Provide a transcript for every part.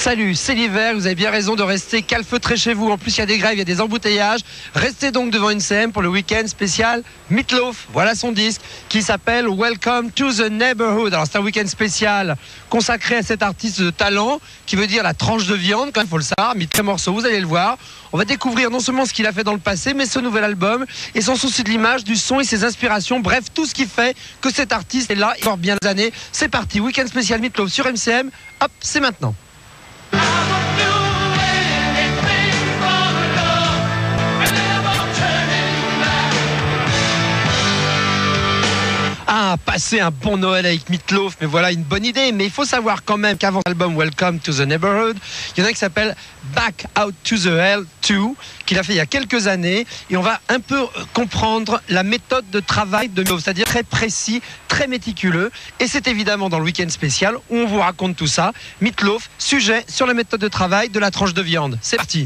Salut, c'est l'hiver, vous avez bien raison de rester calfeutré chez vous. En plus, il y a des grèves, il y a des embouteillages. Restez donc devant une CM pour le week-end spécial Meat Loaf. Voilà son disque qui s'appelle Welcome to the Neighbourhood. Alors, c'est un week-end spécial consacré à cet artiste de talent qui veut dire la tranche de viande, quand même, il faut le savoir. Mis très morceau, vous allez le voir. On va découvrir non seulement ce qu'il a fait dans le passé, mais ce nouvel album et son souci de l'image, du son et ses inspirations. Bref, tout ce qui fait que cet artiste est là, il porte bien des années. C'est parti, week-end spécial Meat Loaf sur MCM. Hop, c'est maintenant. Ah, passer un bon Noël avec Meat Loaf, mais voilà une bonne idée. Mais il faut savoir quand même qu'avant l'album Welcome to the Neighbourhood, il y en a un qui s'appelle Back Out to the Hell 2, qu'il a fait il y a quelques années. Et on va un peu comprendre la méthode de travail de Meat Loaf, c'est-à-dire très précis, très méticuleux. Et c'est évidemment dans le week-end spécial où on vous raconte tout ça. Meat Loaf, sujet sur la méthode de travail de la tranche de viande. C'est parti.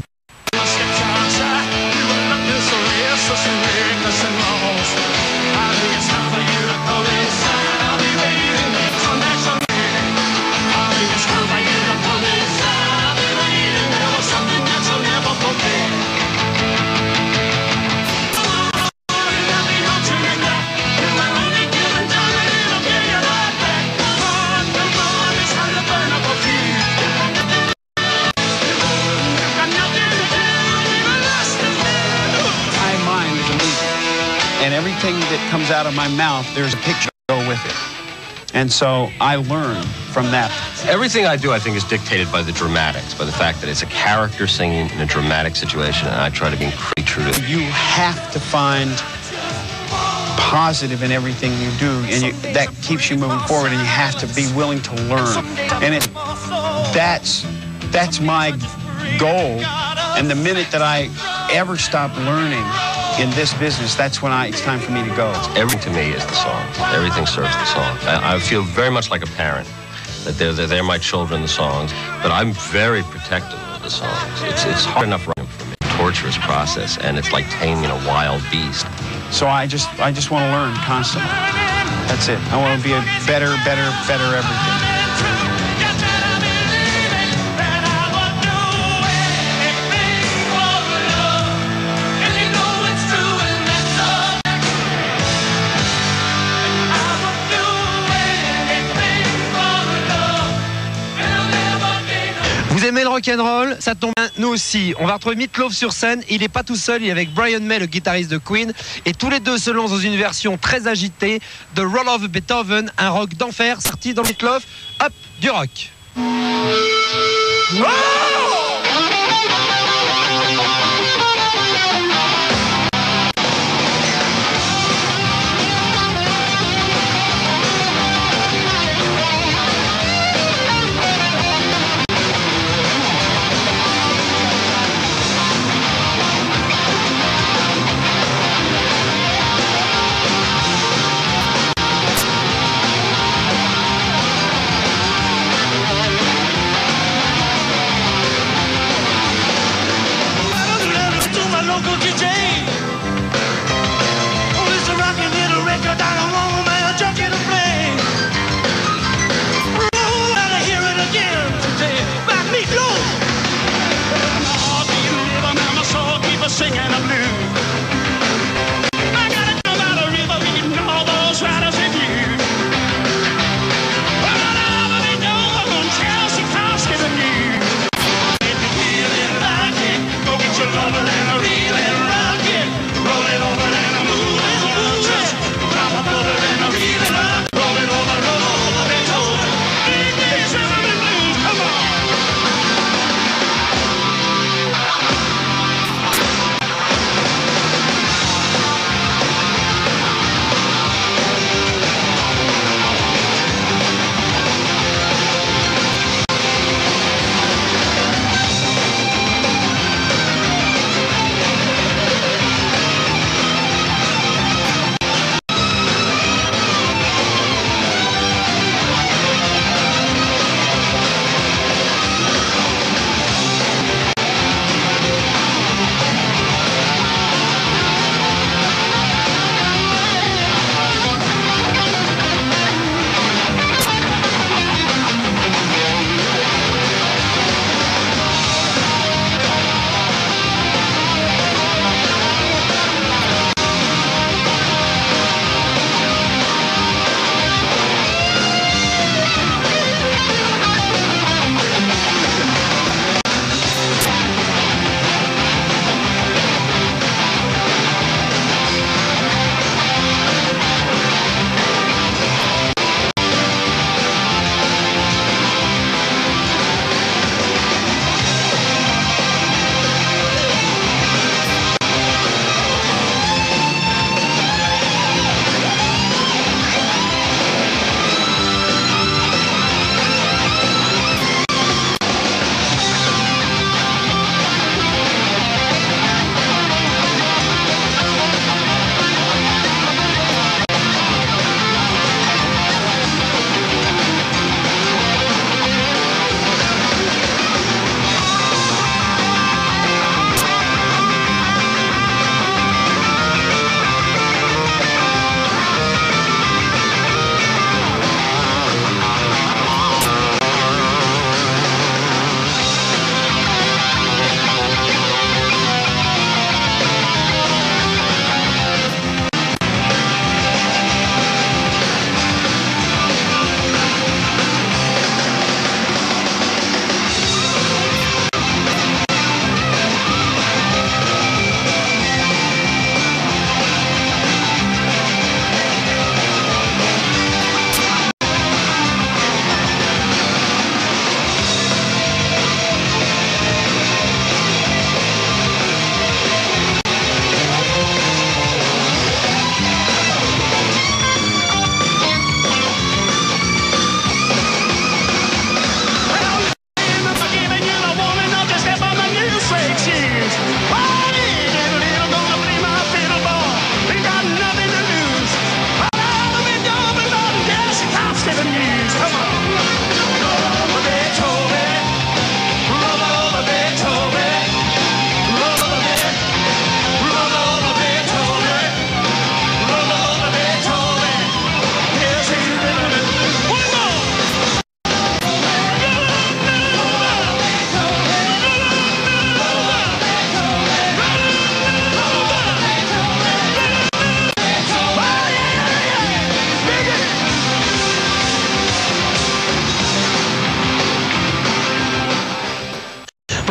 And everything that comes out of my mouth, there's a picture to go with it. And so I learn from that. Everything I do, I think, is dictated by the dramatics, by the fact that it's a character singing in a dramatic situation, and I try to be incredibly true to it. You have to find positive in everything you do, and that keeps you moving forward, and you have to be willing to learn. And that's my goal. And the minute that I ever stop learning in this business, that's when it's time for me to go. Everything to me is the song. Everything serves the song. I feel very much like a parent, that they're my children, the songs, but I'm very protective of the songs. It's hard enough running for me. Torturous process, and it's like taming a wild beast. So I just want to learn constantly. That's it. I want to be a better everything. Vous aimez le rock'n'roll? Ça tombe bien, nous aussi. On va retrouver Meat Loaf sur scène. Il n'est pas tout seul, il est avec Brian May, le guitariste de Queen. Et tous les deux se lancent dans une version très agitée de Roll of Beethoven, un rock d'enfer sorti dans Meat Loaf. Hop, du rock.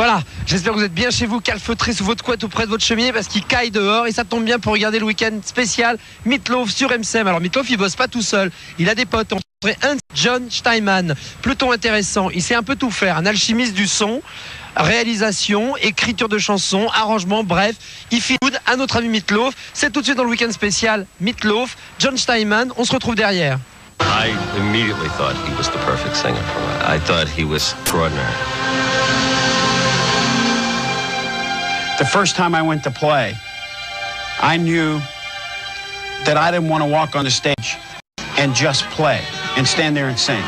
Voilà, j'espère que vous êtes bien chez vous, calfeutré sous votre couette ou près de votre cheminée parce qu'il caille dehors et ça tombe bien pour regarder le week-end spécial Meat Loaf sur MCM. Alors Meat Loaf, il bosse pas tout seul, il a des potes. John Steinman, plutôt intéressant, il sait un peu tout faire, un alchimiste du son, réalisation, écriture de chansons, arrangement, bref, il feel good à notre ami Meat Loaf. C'est tout de suite dans le week-end spécial Meat Loaf, John Steinman, on se retrouve derrière. I immediately thought he was the perfect singer for me. I thought he was extraordinary. The first time I went to play, I knew that I didn't want to walk on the stage and just play and stand there and sing.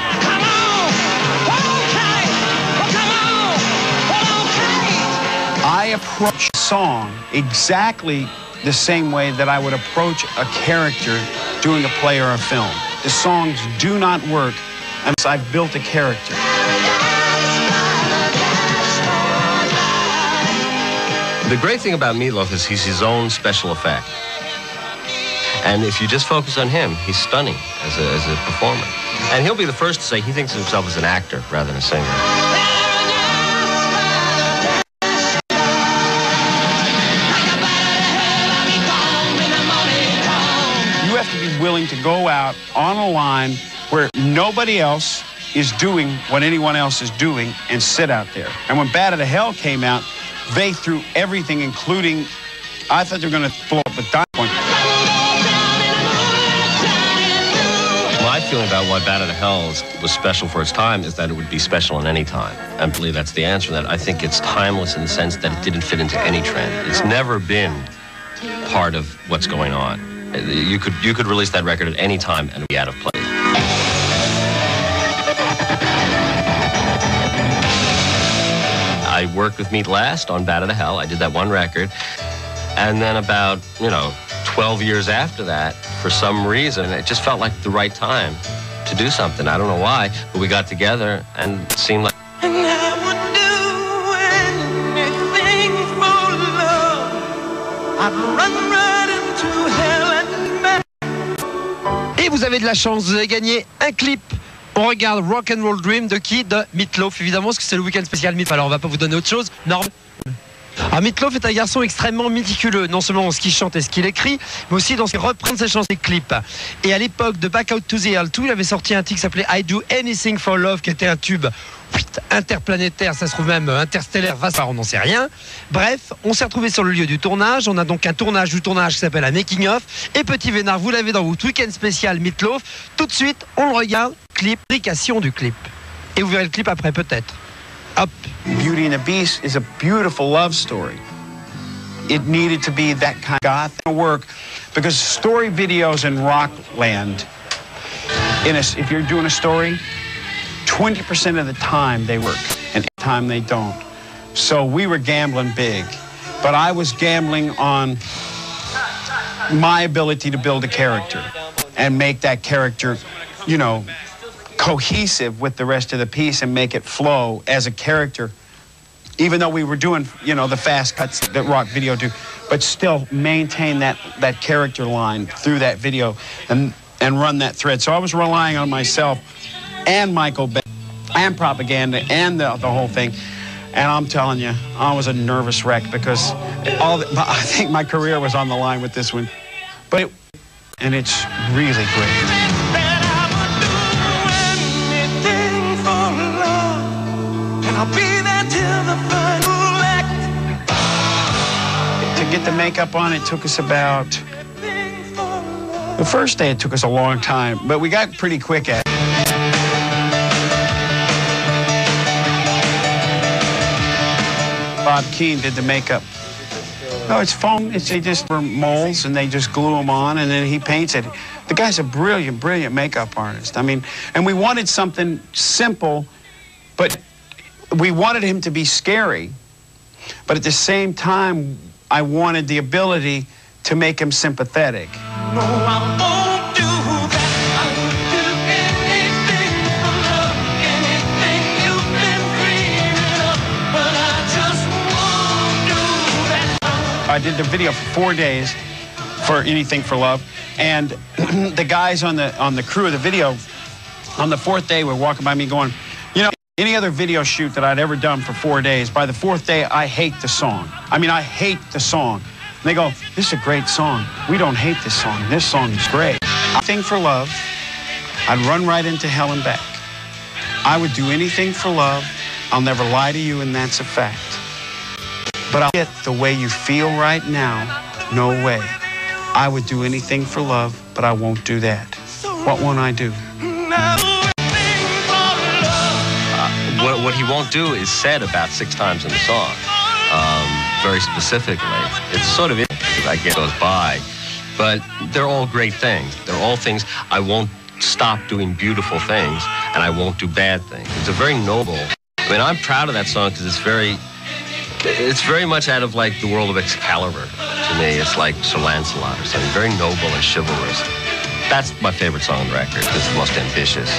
I approach a song exactly the same way that I would approach a character doing a play or a film. The songs do not work unless I've built a character. The great thing about Meat Loaf is he's his own special effect. And if you just focus on him, he's stunning as a performer. And he'll be the first to say he thinks of himself as an actor rather than a singer. You have to be willing to go out on a line where nobody else is doing what anyone else is doing and sit out there. And when Bat Out of Hell came out, they threw everything, including, I thought they were going to blow up a dime point. My feeling about why Bat Out of Hell was special for its time is that it would be special in any time. I believe that's the answer to that. I think it's timeless in the sense that it didn't fit into any trend. It's never been part of what's going on. You could release that record at any time and it would be out of place. I worked with Meat last on Bat Out of Hell. I did that one record. And then about, 12 years after that, for some reason, it just felt like the right time to do something. I don't know why, but we got together and it seemed like... And I would do anything for love. I'd run right into hell and back. Et vous avez de la chance, vous avez gagné un clip. On regarde Rock and Roll Dream de qui? De Meat Loaf, évidemment, parce que c'est le week-end spécial Meat. Alors on va pas vous donner autre chose. Norm. Alors Meat Loaf est un garçon extrêmement méticuleux, non seulement dans ce qu'il chante et ce qu'il écrit, mais aussi dans ce qu'il reprend ses chansons et clips. Et à l'époque de Back Out to the L2, il avait sorti un titre qui s'appelait I Do Anything for Love, qui était un tube interplanétaire, ça se trouve même interstellaire, on n'en sait rien. Bref, on s'est retrouvé sur le lieu du tournage. On a donc un tournage du tournage qui s'appelle un making of. Et Petit Vénard, vous l'avez dans votre week-end spécial Meat Loaf. Tout de suite, on le regarde, clip, application du clip. Et vous verrez le clip après peut-être. Hop. Beauty and the Beast is a beautiful love story. It needed to be that kind of goth work because story videos in Rockland, if you're doing a story, 20% of the time they work and time they don't. So we were gambling big, but I was gambling on my ability to build a character and make that character, cohesive with the rest of the piece and make it flow as a character, even though we were doing, the fast cuts that rock video do, but still maintain that character line through that video and run that thread. So I was relying on myself and Michael Bay and propaganda and the whole thing. And I'm telling you, I was a nervous wreck because I think my career was on the line with this one. But it's really great. I'll be there till the final act. To get the makeup on, it took us about... The first day it took us a long time, but we got pretty quick at it. Bob Keane did the makeup. No, it's foam. They just were molds, and they just glue them on, and then he paints it. The guy's a brilliant, brilliant makeup artist. I mean, and we wanted something simple, but... We wanted him to be scary, but at the same time, I wanted the ability to make him sympathetic. No, I won't do that. I would do anything for love, anything you've been dreaming of, but I just won't do that. I did the video for 4 days for Anything for Love, and the guys on the crew of the video, on the fourth day were walking by me going, any other video shoot that I'd ever done for 4 days, by the 4th day, I hate the song. I mean, I hate the song. And they go, this is a great song. We don't hate this song. This song is great. Anything for love. I'd run right into hell and back. I would do anything for love. I'll never lie to you, and that's a fact. But I'll get the way you feel right now. No way. I would do anything for love, but I won't do that. What won't I do? What he won't do is said about 6 times in the song, very specifically. It's sort of interesting, I guess, goes by, but they're all great things. They're all things. I won't stop doing beautiful things, and I won't do bad things. It's a very noble. I mean, I'm proud of that song because it's very much out of like the world of Excalibur. To me, it's like Sir Lancelot or something, very noble and chivalrous. That's my favorite song on the record. It's the most ambitious.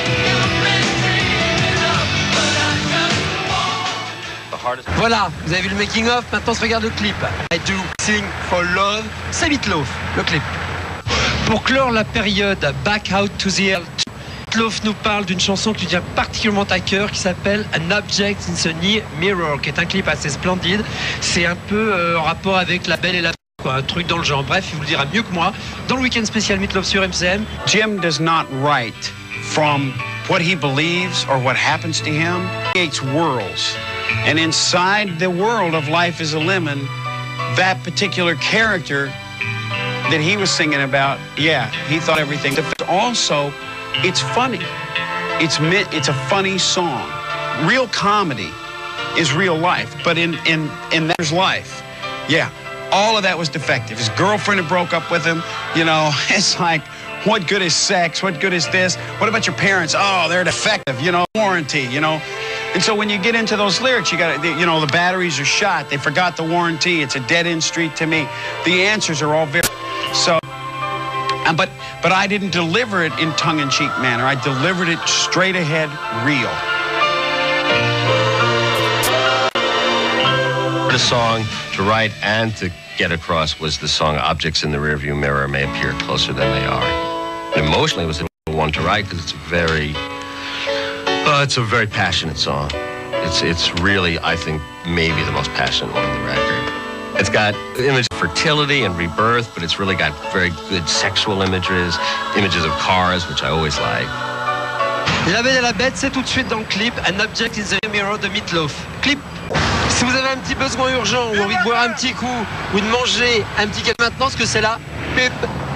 Voilà, vous avez vu le making of, maintenant on se regarde le clip. I Do Sing for Love, c'est Meat Loaf, le clip. Pour clore la période Back Out to the Air, Meat Loaf nous parle d'une chanson qui lui tient particulièrement à cœur, qui s'appelle An Object in the Near Mirror, qui est un clip assez splendide. C'est un peu en rapport avec La Belle et la Bête, quoi, un truc dans le genre. Bref, il vous le dira mieux que moi. Dans le week-end spécial Meat Loaf sur MCM. Jim does not write from what he believes or what happens to him. He creates worlds. And inside the world of Life is a Lemon, that particular character that he was singing about, yeah, he thought everything. Also, it's funny. It's a funny song. Real comedy is real life, but in there's life. Yeah, all of that was defective. His girlfriend had broke up with him. You know, it's like, what good is sex? What good is this? What about your parents? Oh, they're defective, you know, warranty, you know. And so when you get into those lyrics, you got to, you know, the batteries are shot. They forgot the warranty. It's a dead-end street to me. The answers are all very, so, but I didn't deliver it in tongue-in-cheek manner. I delivered it straight ahead, real. The song to write and to get across was the song Objects in the Rearview Mirror May Appear Closer Than They Are. And emotionally, it was the one to write because it's a very passionate song. It's really, I think, maybe the most passionate one on the record. It's got images of fertility and rebirth, but it's really got very good sexual images of cars, which I always like. La Belle et la Bête, c'est tout de suite dans le clip An Object in the Mirror de Meat Loaf. Clip. Si vous avez un petit besoin urgent ou envie de boire un petit coup ou de manger un petit quelque maintenant, ce que c'est là, pub.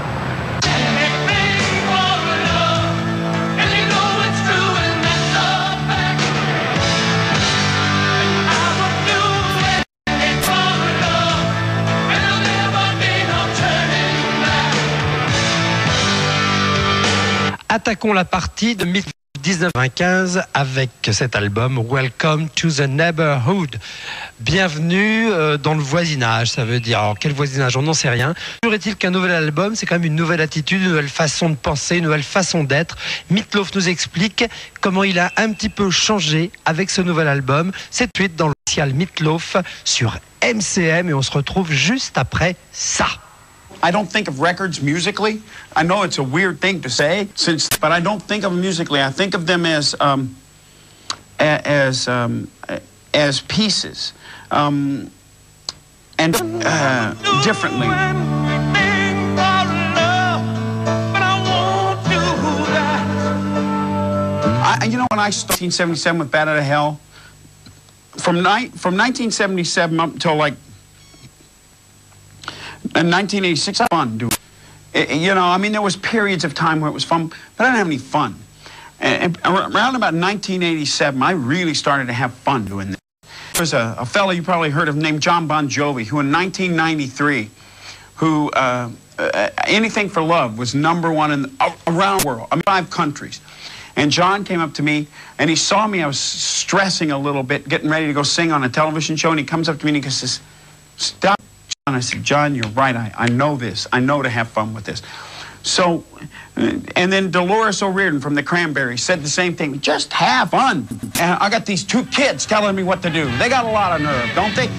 Attaquons la partie de 1995 avec cet album Welcome to the Neighbourhood. Bienvenue dans le voisinage, ça veut dire, alors quel voisinage, on n'en sait rien. Toujours est-il qu'un nouvel album, c'est quand même une nouvelle attitude, une nouvelle façon de penser, une nouvelle façon d'être. Meat Loaf nous explique comment il a un petit peu changé avec ce nouvel album. C'est tout de suite dans le spécial Meat Loaf sur MCM et on se retrouve juste après ça. I don't think of records musically. I know it's a weird thing to say, but I don't think of them musically. I think of them as pieces, and differently. You know, when I started 1977 with Bat Out of Hell, from 1977 up until like. In 1986, I fun doing it. You know, I mean, there was periods of time where it was fun, but I didn't have any fun. And around about 1987, I really started to have fun doing this. There was a fellow you probably heard of named John Bon Jovi, who in 1993, who Anything for Love was #1 around the world, 5 countries. And John came up to me, and he saw me. I was stressing a little bit, getting ready to go sing on a television show, and he comes up to me and he says, "Stop." And I said, "John, you're right. I know this. I know to have fun with this." So, and then Dolores O'Riordan from the Cranberries said the same thing. Just have fun. And I got these 2 kids telling me what to do. They got a lot of nerve, don't they?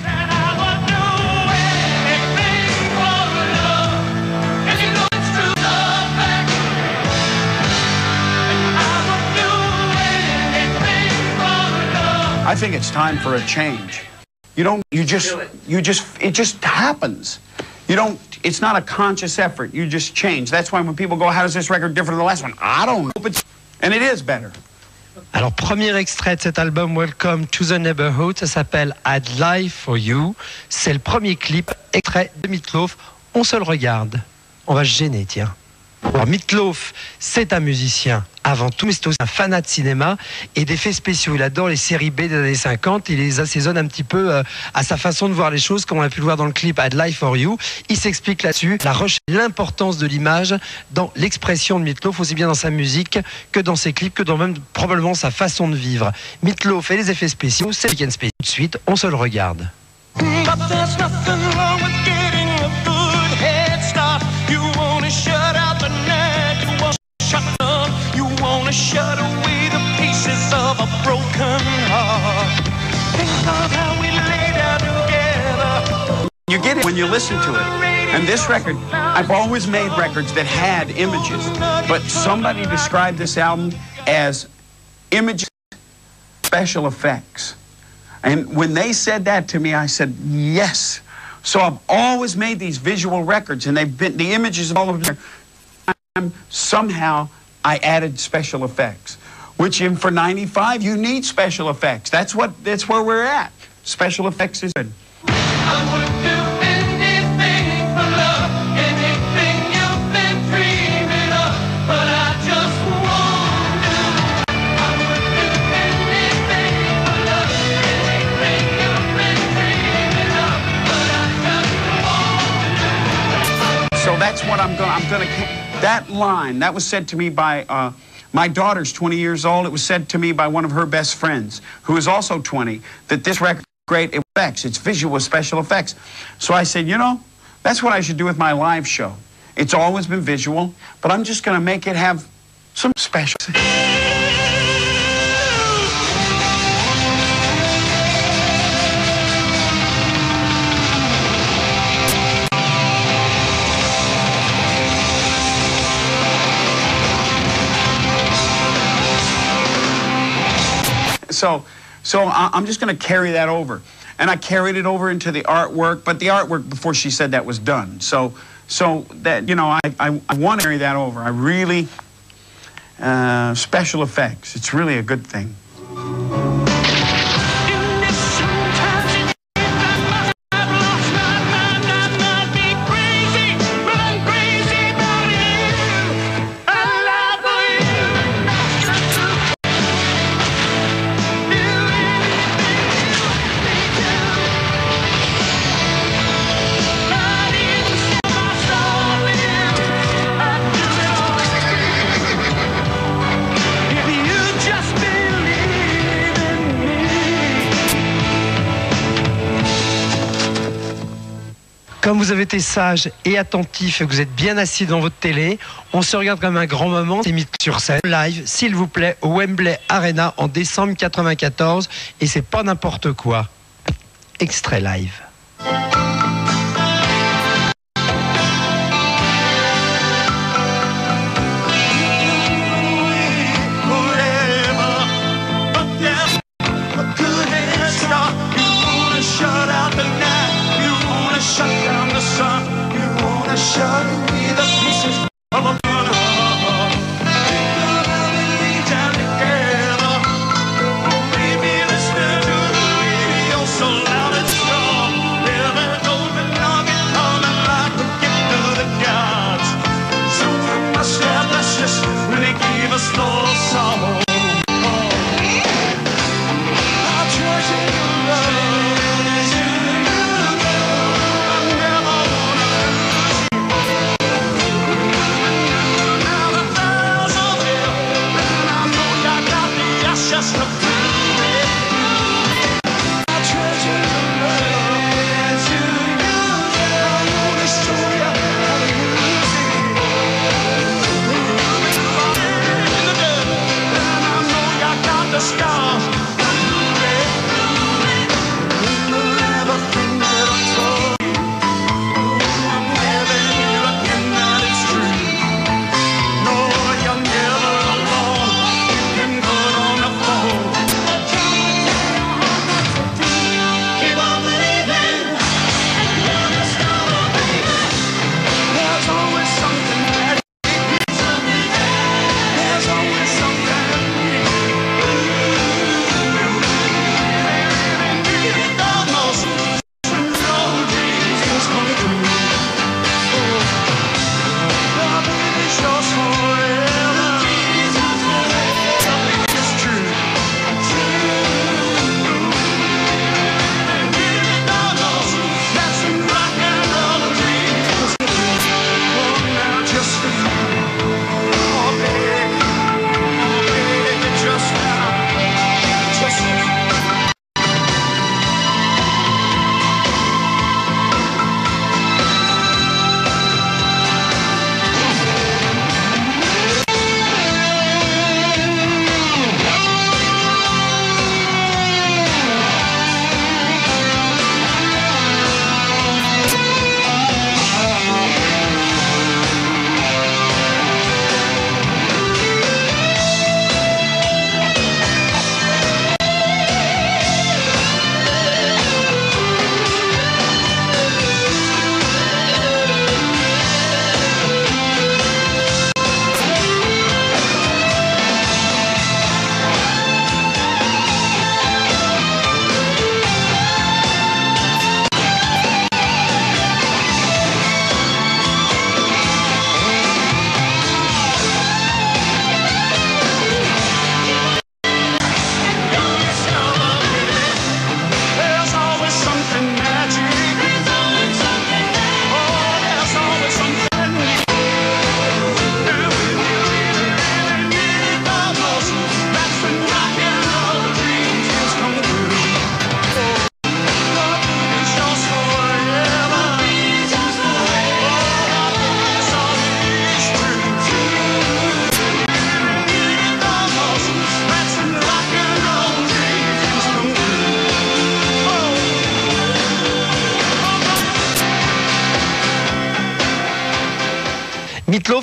I think it's time for a change. It just happens. It's not a conscious effort. You just change. That's why when people go, how is this record different than the last one? I don't know. And it is better. Alors, premier extrait de cet album Welcome to the Neighborhood, ça s'appelle I'd Lie for You. C'est le premier clip extrait de Meat Loaf. On se le regarde. On va se gêner, tiens. Alors, Meat Loaf, c'est un musicien avant tout, mais c'est aussi un fanat de cinéma et d'effets spéciaux. Il adore les séries B des années 50. Il les assaisonne un petit peu à sa façon de voir les choses, comme on a pu le voir dans le clip I'd Lie for You. Il s'explique là-dessus l'importance de l'image dans l'expression de Meat Loaf, aussi bien dans sa musique que dans ses clips, que dans même probablement sa façon de vivre. Meat Loaf et les effets spéciaux, c'est Weekend Spécial. Tout de suite, on se le regarde. But there's nothing wrong with getting a good head start. You wanna shut out the night, you wanna shut up, you wanna shut away the pieces of a broken heart. Think of how we lay down together. You get it when you listen to it. And this record, I've always made records that had images, but somebody described this album as images, special effects. And when they said that to me, I said, yes. So I've always made these visual records, and they've been, the images of all of them. Somehow, I added special effects, which for 95, you need special effects. That's where we're at. Special effects is good. I would do anything for love, anything you've been dreaming of, but I just won't do. I would do anything for love, anything you've been dreaming of, but I just won't do. So that's what that line, that was said to me by, my daughter's 20 years old. It was said to me by one of her best friends, who is also 20, that this record is great effects. It's visual special effects. So I said, that's what I should do with my live show. It's always been visual, but I'm just going to make it have some special. So I'm just going to carry that over. And I carried it over into the artwork, but the artwork before she said that was done. So that, I want to carry that over. I really, special effects, it's really a good thing. Comme vous avez été sage et attentif et que vous êtes bien assis dans votre télé, on se regarde comme un grand moment. C'est mis sur scène live, s'il vous plaît, au Wembley Arena en décembre 94. Et c'est pas n'importe quoi. Extrait live. Shut down the sun, you wanna shut away the pieces of a broken heart. Lay down together, baby, listen to the radio so loud and strong. Never open long and coming like a gift to the gods. So we must have luscious when they gave us no song. I'll treasure your love.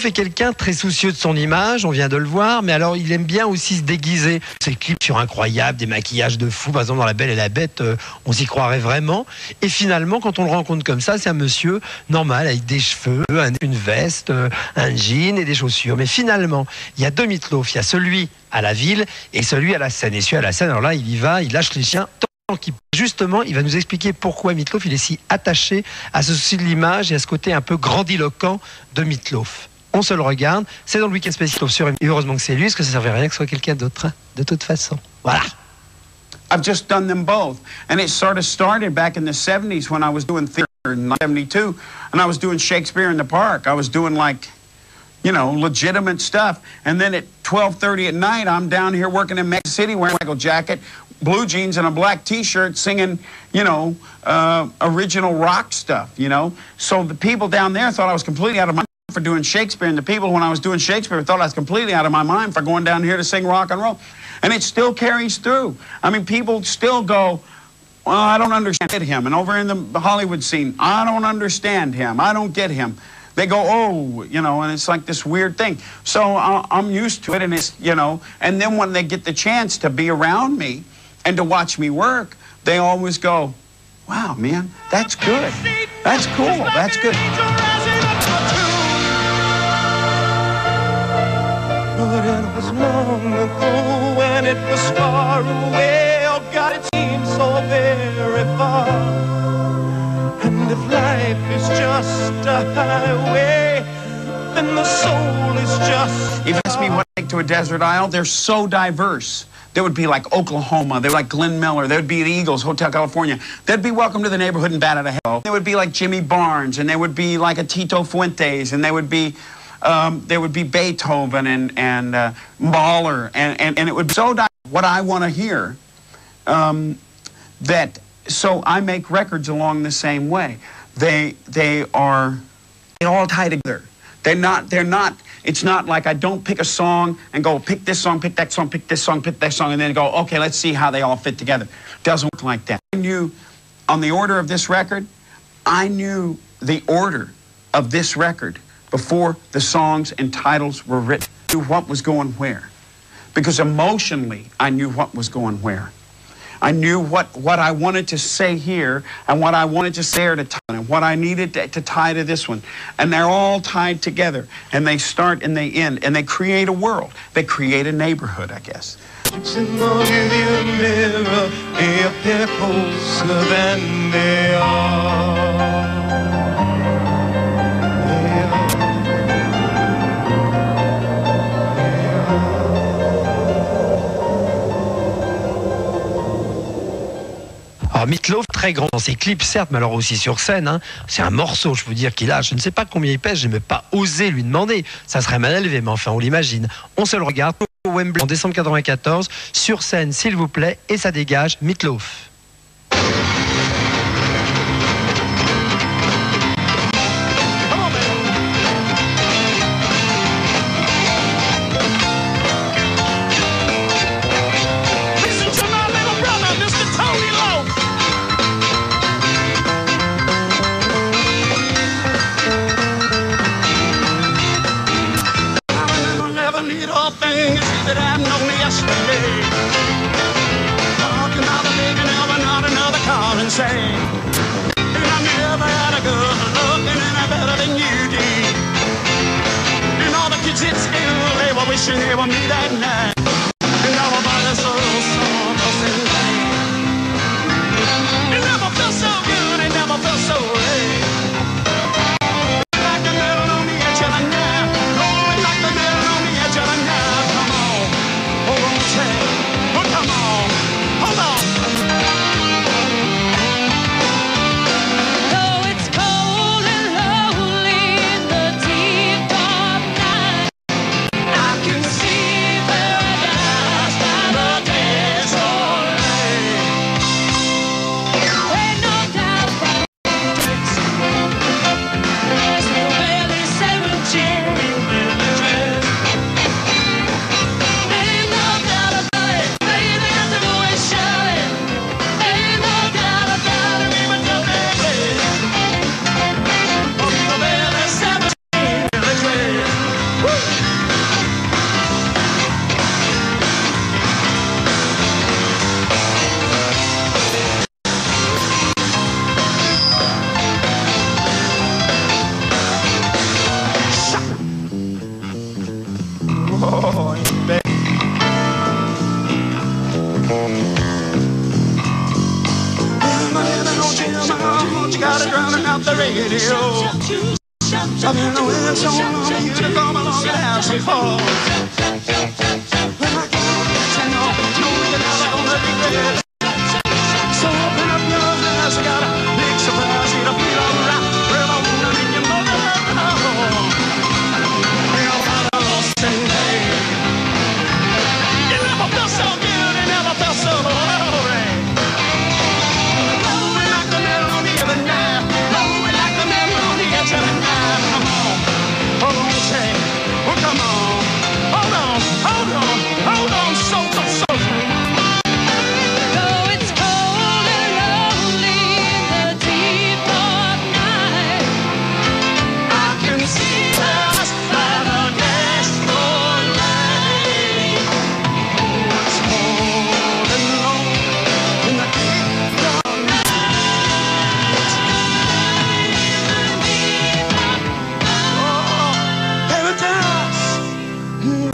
Loaf est quelqu'un très soucieux de son image, on vient de le voir, mais alors il aime bien aussi se déguiser. Ses clips sont incroyables, des maquillages de fou, par exemple dans La Belle et la Bête, on s'y croirait vraiment. Et finalement, quand on le rencontre comme ça, c'est un monsieur normal, avec des cheveux, une veste, un jean et des chaussures. Mais finalement, il y a deux Meat Loaf, il y a celui à la ville et celui à la scène. Et celui à la scène, alors là, il y va, il lâche les chiens. Justement, il va nous expliquer pourquoi Meat Loaf il est si attaché à ce souci de l'image et à ce côté un peu grandiloquent de Meat Loaf. On se le regarde, c'est dans le week-end spécial sur et heureusement que c'est lui, parce que ça ne servait à rien que ce soit quelqu'un d'autre, hein, de toute façon. Voilà. I've just done them both. And it sort of started back in the 70s when I was doing theater in 72. And I was doing Shakespeare in the Park. I was doing like, you know, legitimate stuff. And then at 12:30 at night, I'm down here working in Mexico City wearing a Michael jacket, blue jeans and a black T-shirt singing, you know, original rock stuff, you know. So the people down there thought I was completely out of my mind for doing Shakespeare. And the people when I was doing Shakespeare thought I was completely out of my mind for going down here to sing rock and roll. And it still carries through. I mean, people still go, well, I don't understand him. And over in the Hollywood scene, I don't understand him. I don't get him. They go, oh, you know, and it's like this weird thing. So I'm used to it, and it's, you know, and then when they get the chance to be around me and to watch me work, they always go, wow, man, that's good. That's cool. That's good. But it was long ago when it was far away. Oh God, it seems so very far. And if life is just a highway, then the soul is just. If you ask me what I take to a desert isle, they're so diverse. There would be like Oklahoma, there would be like Glenn Miller, there would be the Eagles, Hotel California. There'd be Welcome to the Neighborhood and Bat Out of Hell. There would be like Jimmy Barnes, and there would be like a Tito Fuentes, and there would be Beethoven and Mahler, and it would be so what I want to hear. So I make records along the same way. They all tie together. They're not. It's not like I don't pick a song and go pick this song, pick that song, pick this song, pick that song, and then go, okay, let's see how they all fit together. Doesn't work like that. I knew on the order of this record, I knew the order of this record before the songs and titles were written. I knew what was going where. Because emotionally, I knew what was going where. I knew what I wanted to say here and what I wanted to say to tie, and what I needed to tie to this one. And they're all tied together. And they start and they end. And they create a world. They create a neighborhood, I guess. In the rearview mirror, they appear closer than they are. Alors Meat Loaf, très grand dans ses clips, certes, mais alors aussi sur scène. Hein. C'est un morceau, je peux dire qu'il a. Je ne sais pas combien il pèse, je n'ai même pas osé lui demander. Ça serait mal élevé, mais enfin, on l'imagine. On se le regarde au Wembley en décembre 94, sur scène, s'il vous plaît, et ça dégage Meat Loaf. That I've known yesterday. Talking about a baby, never not another call and say, and I never had a girl looking any better than you did. And all the kids at school, they were wishing they were me that night. And all my brothers so soft and light. It never felt so good, it never felt so right. Like the middle on the edge of the night. Oh, like the middle on the edge of the night. I can see there gotta drown out the radio. I'm in the wind, so I'm you to come along and have some fun. When I can't sing off, know you're never gonna regret it. So open up your eyes, I got a big surprise. It'll feel alright, well, I wanna be your mother. Well, I lost and paid. You never felt so good, you never felt so alright. Oh, we like the melody of the night. Oh, we like the melody of the night. Come on, hold on, say, well, come on. Hold on, hold on, hold on, so. Though it's cold and lonely in the deep of night, I can see us by the dashboard light. Oh, it's cold and lonely in the deep of night. Oh, paradise.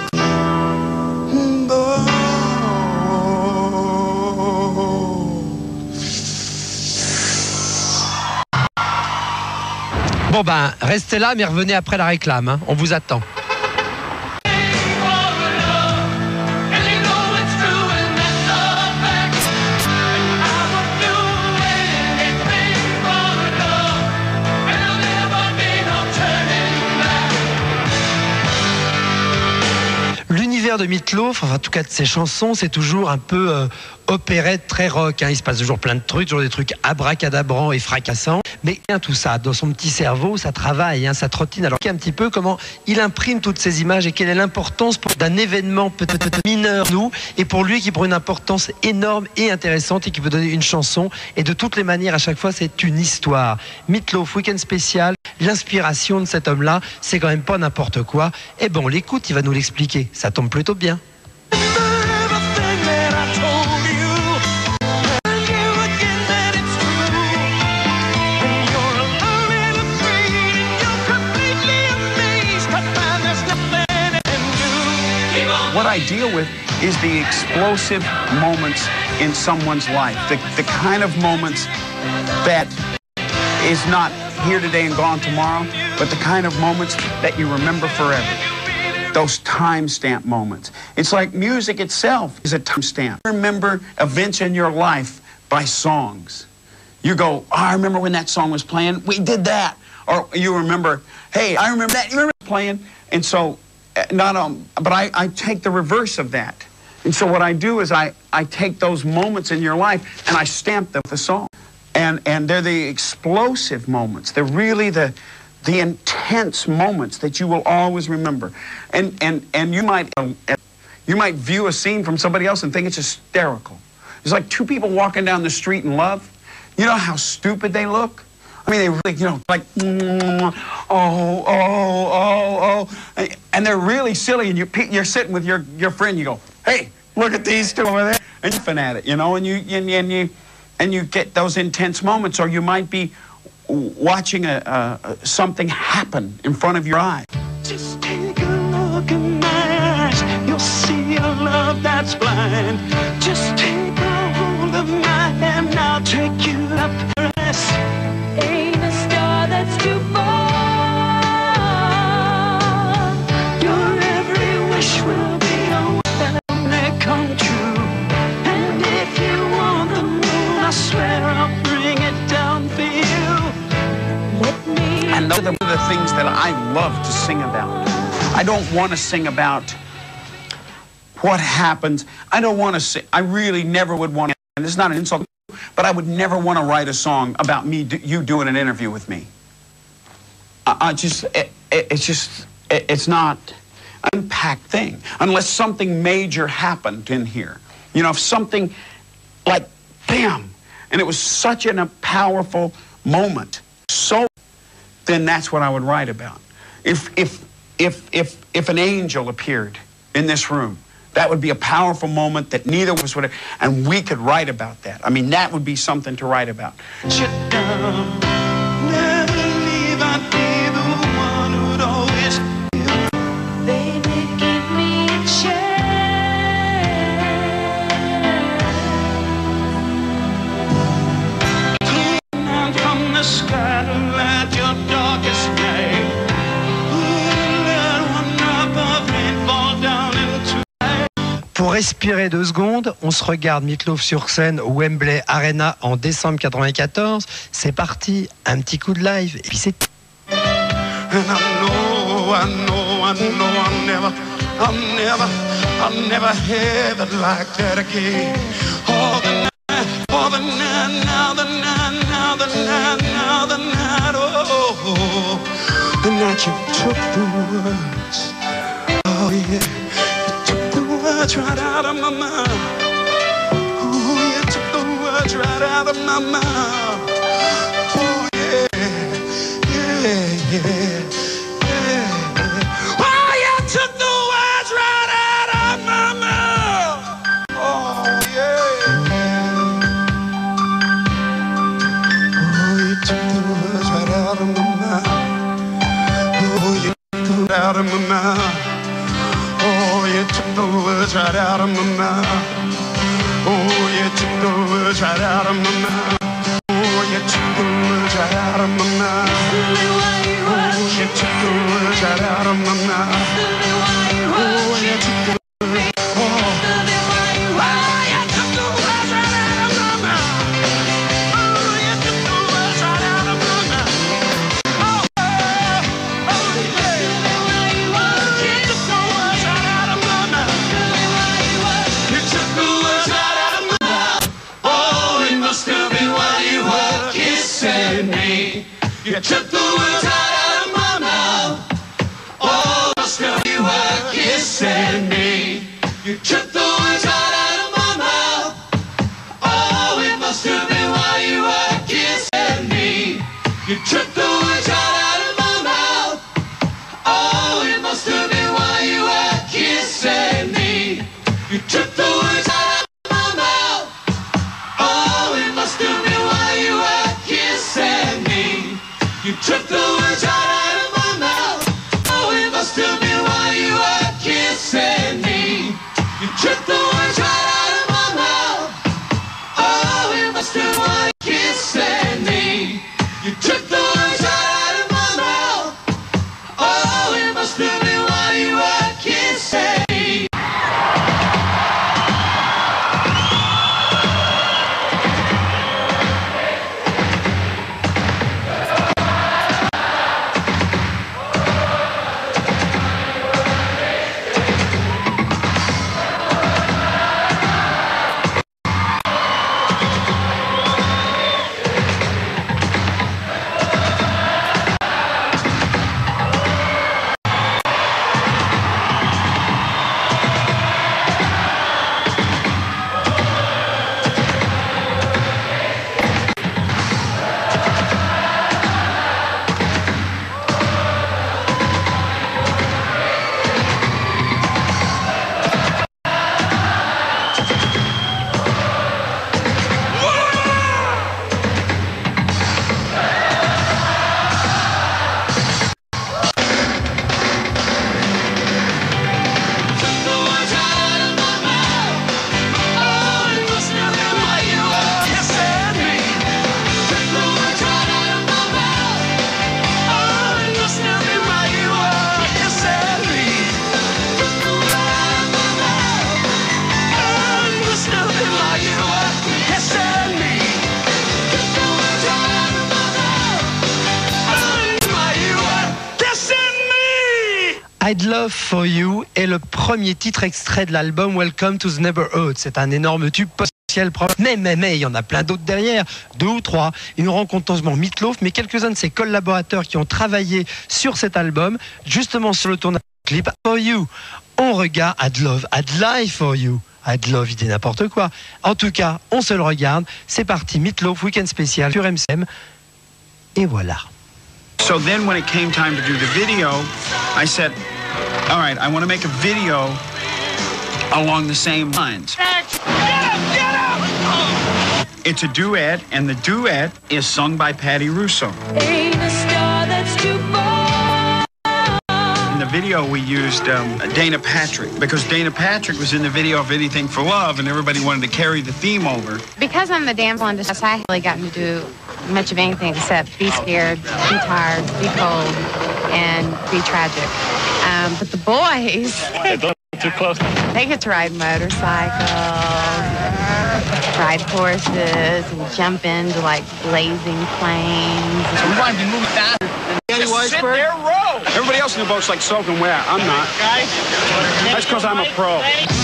Bon ben, restez là, mais revenez après la réclame, hein. On vous attend. L'univers de Meat Loaf, enfin en tout cas de ses chansons, c'est toujours un peu opérette, très rock, hein. Il se passe toujours plein de trucs, toujours des trucs abracadabrants et fracassants. Mais bien tout ça, dans son petit cerveau, ça travaille, hein, ça trottine. Alors, un petit peu comment il imprime toutes ces images et quelle est l'importance d'un événement peut-être mineur, nous, et pour lui qui prend une importance énorme et intéressante et qui peut donner une chanson. Et de toutes les manières, à chaque fois, c'est une histoire. Meat Loaf, week-end spécial, l'inspiration de cet homme-là, c'est quand même pas n'importe quoi. Et bon, on l'écoute, il va nous l'expliquer. Ça tombe plutôt bien. What I deal with is the explosive moments in someone's life, the kind of moments that is not here today and gone tomorrow, but the kind of moments that you remember forever. Those timestamp moments. It's like music itself is a timestamp. Remember events in your life by songs. You go, oh, I remember when that song was playing, we did that. Or you remember, hey, I remember that, you remember playing? And so, but I take the reverse of that. And so what I do is I take those moments in your life and I stamp them with a song. And they're the explosive moments. They're really the intense moments that you will always remember. And you might view a scene from somebody else and think it's hysterical. It's like two people walking down the street in love. You know how stupid they look? I mean, they really, you know, like, oh, and they're really silly, and you're sitting with your friend, you go, hey, look at these two over there, and you fin at it, you know, and you get those intense moments, or you might be watching something happen in front of your eyes. just take a look in my eyes. You'll see a love that's blind. Just take a hold of my hand, I'll take you up the rest. Ain't a star that's too far. Your every wish will be a wish that'll make come true. And if you want the moon, I swear I'll bring it down for you. Let me. And those are the things that I love to sing about. I don't want to sing about what happens. I don't want to sing. I really never would want to, and it's not an insult, but I would never want to write a song about you doing an interview with me. It's not an impact thing unless something major happened in here. You know, if something like bam, and it was such a powerful moment, so then that's what I would write about. If an angel appeared in this room, that would be a powerful moment that neither of us would have, and we could write about that. I mean, that would be something to write about. Sit down, never leave, I'd be the one who'd always feel. Baby, give me a chance. Clean out from respirer 2 secondes, on se regarde Meat Loaf sur scène au Wembley Arena en décembre 94. C'est parti, un petit coup de live, et puis c'est... I'll never have it like that again. Oh, the night, oh, the night, now the night, now the night, now the night, oh, the night you took the words, oh yeah, you took the words right out of my mouth, oh, you took the words right out of my mouth, oh yeah, yeah, yeah. Out of my mouth. Oh, you took the words right out of my mouth. Oh, you took the words right out of my mouth. Oh, you took the words right out of my mouth. Oh, you took the words right out of my mouth. Oh, you took the words. You took the words out of my mouth. Oh, must have you were kissing me. You took the words out of my mouth. Oh, it must have been while you were kissing me. You took the words out of my mouth. Oh, it must have been while you were kissing me. You took the words out of my mouth. Oh, it must have been while you were kissing me. You took the words right out of my mouth. Oh, it must have been while you were kissing me. You took the words right out of my mouth. Oh, it must have been while you were kissing me. You took the words right out of my mouth. Oh, it must have been while you were kissing me. I'd Love for You est le premier titre extrait de l'album Welcome to the Neighbourhood. C'est un énorme tube potentiel. Mais, il y en a plein d'autres derrière, 2 ou 3. Il nous rend compteusement Meat Loaf, mais quelques-uns de ses collaborateurs qui ont travaillé sur cet album, justement sur le tournage du clip For You. On regarde I'd Love, I'd Lie for You. I'd Love, il dit n'importe quoi. En tout cas, on se le regarde. C'est parti, Meat Loaf, week-end spécial sur MCM. Et voilà. So then when it came time to do the video, I said, all right, I want to make a video along the same lines. It's a duet, and the duet is sung by Patty Russo. Ain't a star that's too far. In the video, we used Dana Patrick, because Dana Patrick was in the video of Anything for Love, and everybody wanted to carry the theme over. Because I'm the damsel in distress, I haven't really gotten to do much of anything except be scared, be tired, be cold, and be tragic. But the boys... Too close. They get to ride motorcycles, ride horses, and jump into like blazing planes. We want to be moving faster. Just sit there, row. Everybody else in the boat's like soaking wet. I'm not. That's because I'm a pro.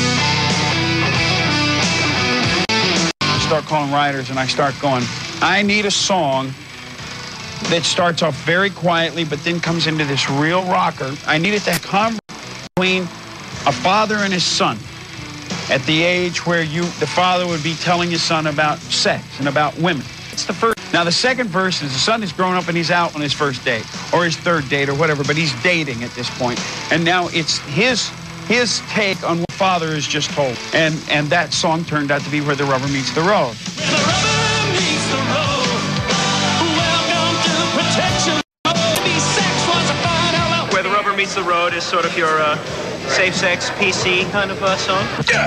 I start calling riders and I start going, I need a song that starts off very quietly but then comes into this real rocker. I needed that conversation between a father and his son at the age where the father would be telling his son about sex and about women. It's the first. Now, the second verse is the son has grown up and he's out on his first date or his third date or whatever, but he's dating at this point. And now it's his take on what father has just told. And that song turned out to be Where the Rubber Meets the Road. Where the rubber meets the road. Welcome to protection. Maybe sex was a fine element. Where the Rubber Meets the Road is sort of your safe sex, PC kind of song.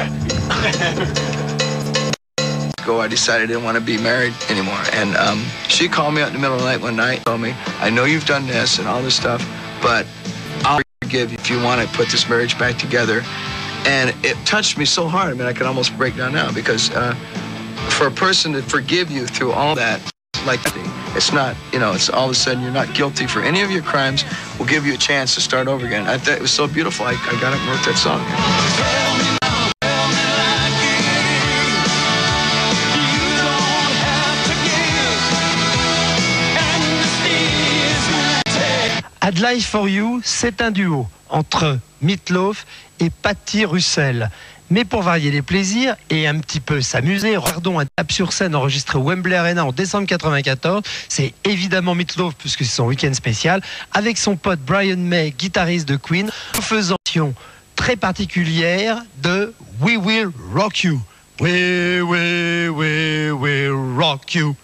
I decided I didn't want to be married anymore. And she called me up in the middle of the night one night, told me, I know you've done this and all this stuff, but I'll forgive you if you want to put this marriage back together. And it touched me so hard, I mean, I could almost break down now because for a person to forgive you through all that, like, it's not, it's all of a sudden you're not guilty for any of your crimes. We'll give you a chance to start over again. I thought it was so beautiful. I got up and wrote that song. I'd Life for You, c'est un duo entre Meat Loaf et Patty Russell. Mais pour varier les plaisirs et un petit peu s'amuser, regardons un tape sur scène enregistré au Wembley Arena en décembre 94. C'est évidemment Meat Loaf puisque c'est son week-end spécial, avec son pote Brian May, guitariste de Queen, faisant une très particulière de We Will Rock You. We will rock you.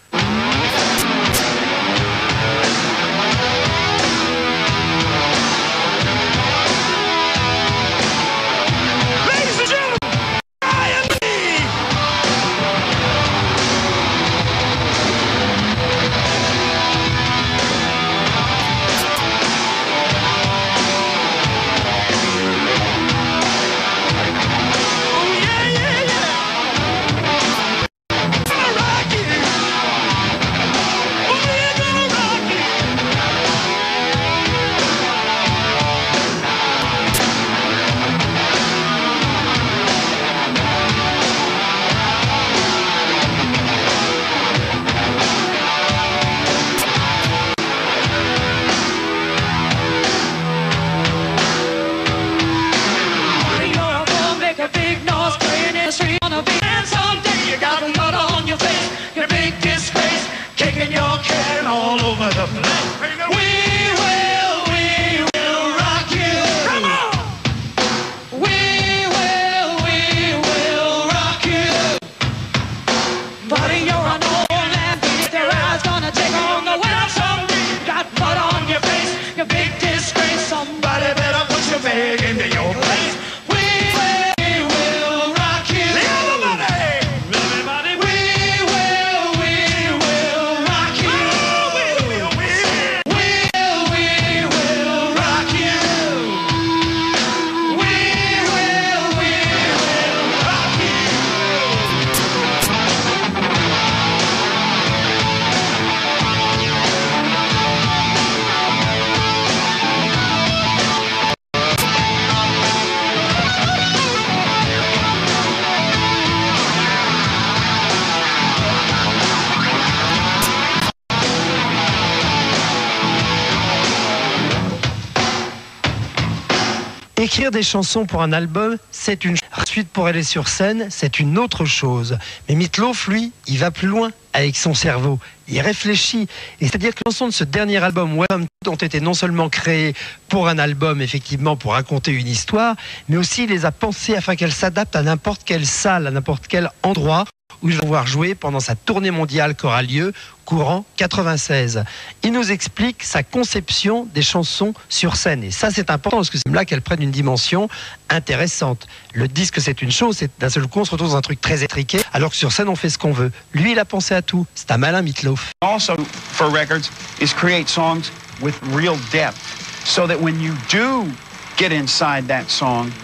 Écrire des chansons pour un album, c'est une chose. Ensuite, pour aller sur scène, c'est une autre chose. Mais Meat Loaf, lui, il va plus loin avec son cerveau. Il réfléchit. Et c'est-à-dire que les chansons de ce dernier album, Welcome ont été non seulement créées pour un album, effectivement, pour raconter une histoire, mais aussi il les a pensées afin qu'elles s'adaptent à n'importe quelle salle, à n'importe quel endroit où il va voir jouer pendant sa tournée mondiale qui aura lieu courant 96. Il nous explique sa conception des chansons sur scène. Et ça, c'est important parce que c'est là qu'elles prennent une dimension intéressante. Le disque, c'est une chose, c'est d'un seul coup, on se retrouve dans un truc très étriqué, alors que sur scène, on fait ce qu'on veut. Lui, il a pensé à tout. C'est un malin Meat Loaf. Also, for records, is create songs with real depth, so that when you do get inside that song,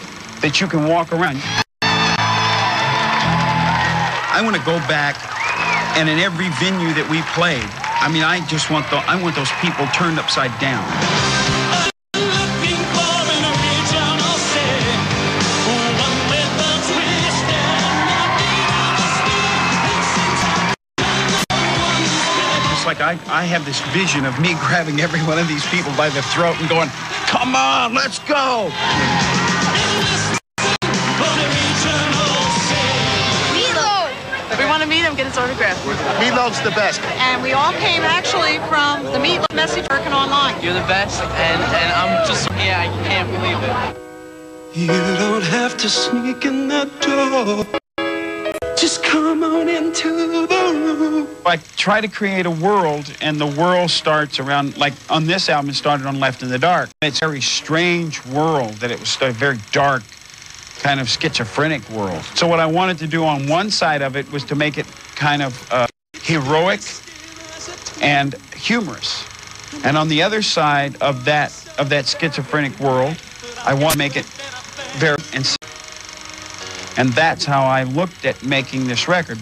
that you can walk around. I want to go back, and in every venue that we played, I mean, I just want those people turned upside down. Like I have this vision of me grabbing every one of these people by the throat and going, come on, let's go. Meat Loaf. We want to meet him, get his autograph. Meat Loaf's the best. And we all came actually from the Meat Loaf message working online. You're the best, and I'm just, yeah, I can't believe it. You don't have to sneak in that door. Just come on into the room. I try to create a world, and the world starts around, like on this album, it started on Left in the Dark. It's a very strange world, that it was a very dark, kind of schizophrenic world. So what I wanted to do on one side of it was to make it kind of heroic and humorous. And on the other side of that schizophrenic world, I want to make it very insane. And that's how I looked at making this record.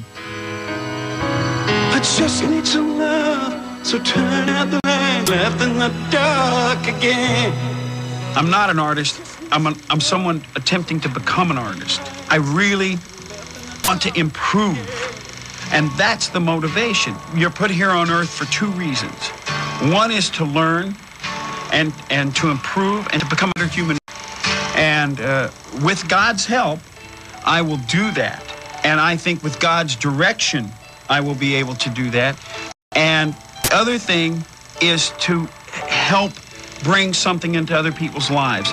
I just need some love, so turn out the light. Left in the dark again. I'm not an artist. I'm someone attempting to become an artist. I really want to improve. And that's the motivation. You're put here on earth for two reasons. One is to learn and to improve and to become a better human. And with God's help, I will do that. And I think with God's direction, I will be able to do that. And the other thing is to help bring something into other people's lives.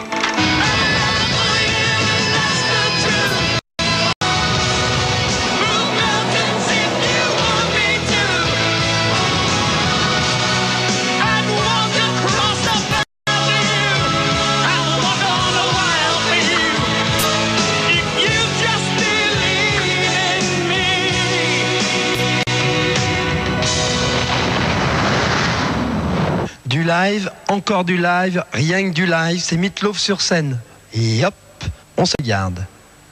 Du live, encore du live, rien que du live, c'est Meat Loaf sur scène. Et hop, on se garde.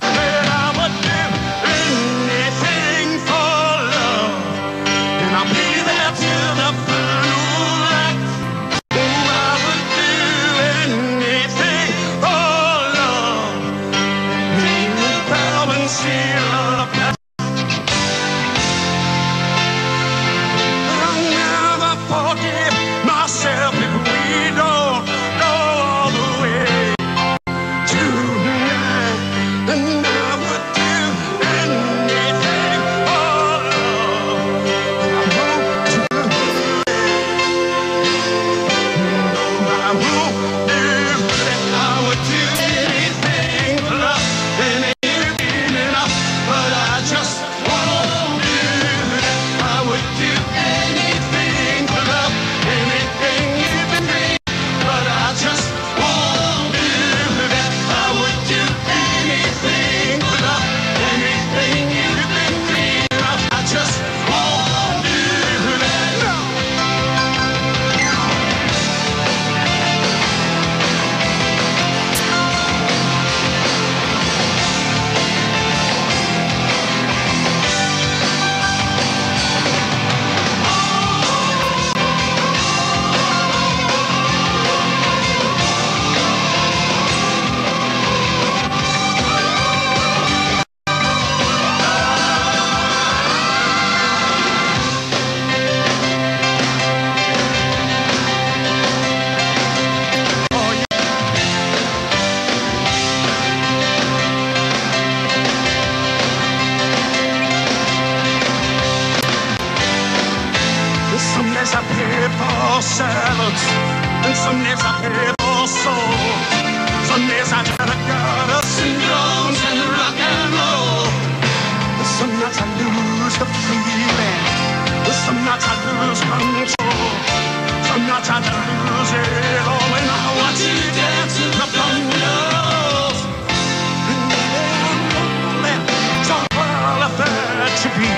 Salads, and some days I pay for soul. Some days I try to got us in drums and rock and roll. But some nights I lose the feeling. But some nights I lose control. Some nights I lose it all when I watch you dance in the bungalows. And they're rolling, so well I felt to be.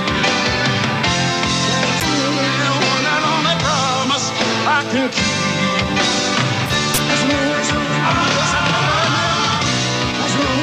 I can keep as long as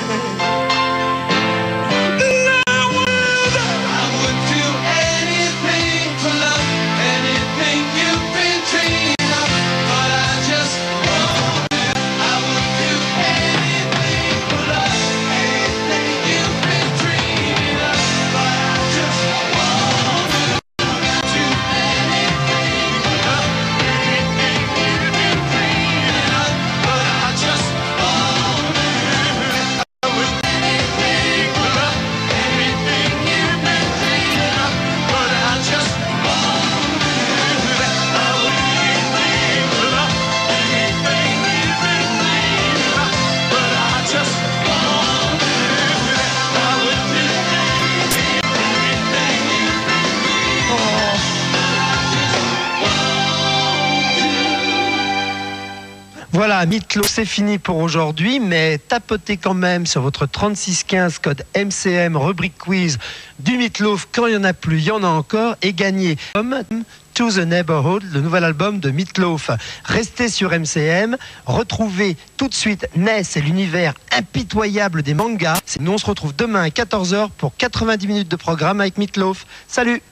Voilà, Meat Loaf, c'est fini pour aujourd'hui, mais tapotez quand même sur votre 3615 code MCM, rubrique quiz du Meat Loaf. Quand il n'y en a plus, il y en a encore, et gagnez To the Neighbourhood, le nouvel album de Meat Loaf. Restez sur MCM, retrouvez tout de suite Ness et l'univers impitoyable des mangas. Nous on se retrouve demain à 14h pour 90 minutes de programme avec Meat Loaf. Salut!